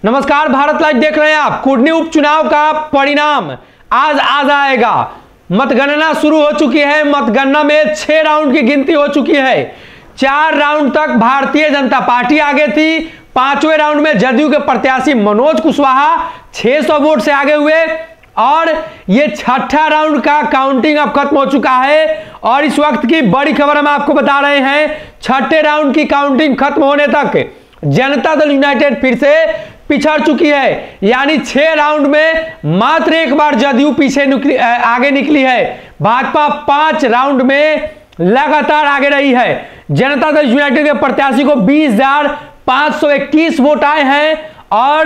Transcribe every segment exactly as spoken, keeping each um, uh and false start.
नमस्कार, भारत लाइव देख रहे हैं आप। कुर्नी उपचुनाव का परिणाम आज आ जाएगा। मतगणना शुरू हो चुकी है। मतगणना में छह राउंड की गिनती हो चुकी है। चार राउंड तक भारतीय जनता पार्टी आगे थी। पांचवें राउंड में जदयू के प्रत्याशी मनोज कुशवाहा छह सौ वोट से आगे हुए और ये छठा राउंड का काउंटिंग अब खत्म हो चुका है। और इस वक्त की बड़ी खबर हम आपको बता रहे हैं, छठे राउंड की काउंटिंग खत्म होने तक जनता दल यूनाइटेड फिर से पिछड़ चुकी है। यानी छह राउंड में मात्र एक बार जदयू पीछे निकली, आगे निकली है। भाजपा पांच राउंड में लगातार आगे रही है। जनता दल यूनाइटेड के प्रत्याशी को बीस हजार पांच सौ इक्कीस वोट आए हैं और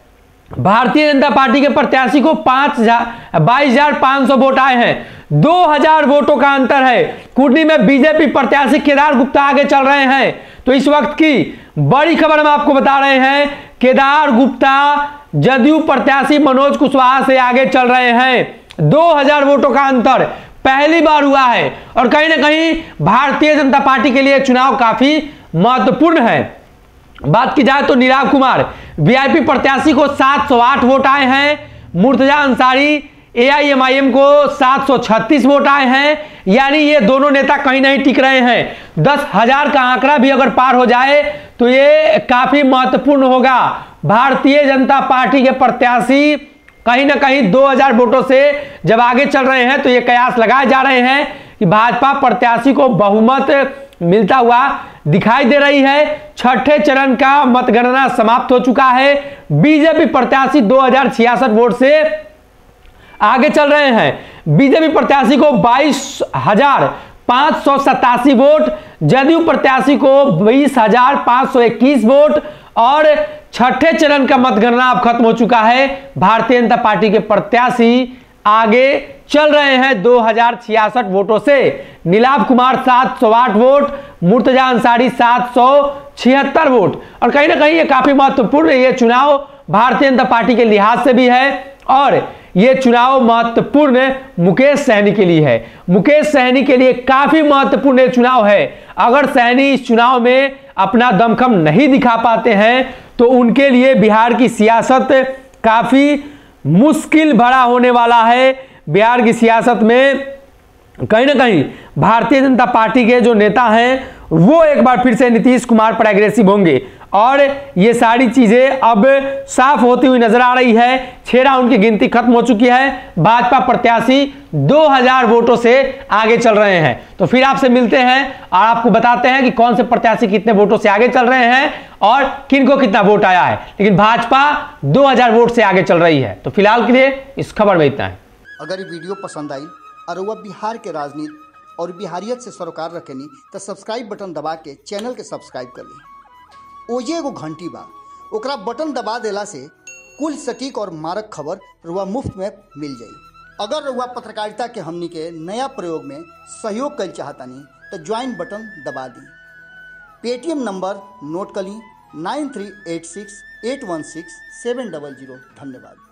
भारतीय जनता पार्टी के प्रत्याशी को पांच हजार बाईस हजार पांच सौ वोट आए हैं। दो हजार वोटों का अंतर है। कुर्नी में बीजेपी प्रत्याशी केदार गुप्ता आगे चल रहे हैं। तो इस वक्त की बड़ी खबर हम आपको बता रहे हैं, केदार गुप्ता जदयू प्रत्याशी मनोज कुशवाहा से आगे चल रहे हैं। दो हजार वोटों का अंतर पहली बार हुआ है और कहीं ना कहीं भारतीय जनता पार्टी के लिए चुनाव काफी महत्वपूर्ण है। बात की जाए तो नीलाभ कुमार वीआईपी प्रत्याशी को सात सौ आठ वोट आए हैं। मुर्तजा अंसारी एआईएमआईएम को सात सौ छत्तीस वोट आए हैं। यानी ये दोनों नेता कहीं नहीं टिक रहे हैं। दस हजार का आंकड़ा भी अगर पार हो जाए तो ये काफी महत्वपूर्ण होगा। भारतीय जनता पार्टी के प्रत्याशी कहीं ना कहीं दो हजार वोटों से जब आगे चल रहे हैं तो ये कयास लगाए जा रहे हैं कि भाजपा प्रत्याशी को बहुमत मिलता हुआ दिखाई दे रही है। छठे चरण का मतगणना समाप्त हो चुका है। बीजेपी प्रत्याशी दो हजार छियासठ वोट से आगे चल रहे हैं। बीजेपी प्रत्याशी को बाईस हजार पांच सौ सतासी वोट, जदयू प्रत्याशी को बीस हजार पांच सौ इक्कीस वोट और छठे चरण का मतगणना अब खत्म हो चुका है। भारतीय जनता पार्टी के प्रत्याशी आगे चल रहे हैं दो हजार छियासठ वोटों से। नीलाभ कुमार सात सौ आठ वोट, मुर्तजा अंसारी सात सौ छिहत्तर वोट। और कहीं ना कहीं ये काफी महत्वपूर्ण ये चुनाव भारतीय जनता पार्टी के लिहाज से भी है और ये चुनाव महत्वपूर्ण मुकेश सहनी के लिए है। मुकेश सहनी के लिए काफी महत्वपूर्ण ये चुनाव है। अगर सहनी इस चुनाव में अपना दमखम नहीं दिखा पाते हैं तो उनके लिए बिहार की सियासत काफी मुश्किल भरा होने वाला है। बिहार की सियासत में कहीं ना कहीं भारतीय जनता पार्टी के जो नेता हैं वो एक बार फिर से नीतीश कुमार पर एग्रेसिव होंगे और ये सारी चीजें अब साफ होती हुई नजर आ रही है। छह राउंड की गिनती खत्म हो चुकी है। भाजपा प्रत्याशी दो हजार वोटों से आगे चल रहे हैं। तो फिर आपसे मिलते हैं और आपको बताते हैं कि कौन से प्रत्याशी कितने वोटों से आगे चल रहे हैं और किनको कितना वोट आया है। लेकिन भाजपा दो हजार वोट से आगे चल रही है। तो फिलहाल के लिए इस खबर में इतना है। अगर ये वीडियो पसंद आई और वह बिहार के राजनीति और बिहारियत से सरोकार रखेनी तो सब्सक्राइब बटन दबा के चैनल के सब्सक्राइब कर ली। ओजे एगो घंटी बा, ओकरा बटन दबा देला से कुल सटीक और मारक खबर रुआ मुफ्त में मिल जाई। अगर रुआ पत्रकारिता के हमनी के नया प्रयोग में सहयोग कर चाहतानी तो ज्वाइन बटन दबा दी। पेटीएम नंबर नोट कर ली nine three eight six eight one six seven double zero. धन्यवाद।